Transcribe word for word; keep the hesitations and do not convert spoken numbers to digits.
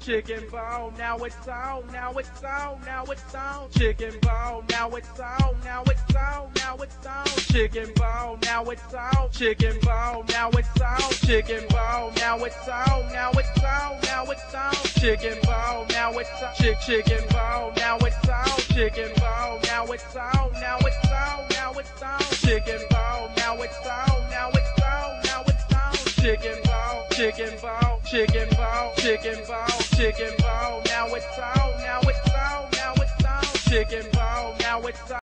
chicken bone, now it's on, now it's on, now it's on, chicken bone, now it's on, now it's on, now it's on, chicken bone, now it's on, chicken bone, now it's on, chicken bone, now it's on, now it's on, now it's on, chicken bone, now it's on, chick chicken bone, now it's on, chicken bone, now it's on, now it's on, now it's on, chicken bone, now it's on, now it's on, now it's on, chicken bone, chicken bone, chicken bone, chicken bone, chicken bone, now it's on, now it's on, now it's on, chicken bone, now it's on.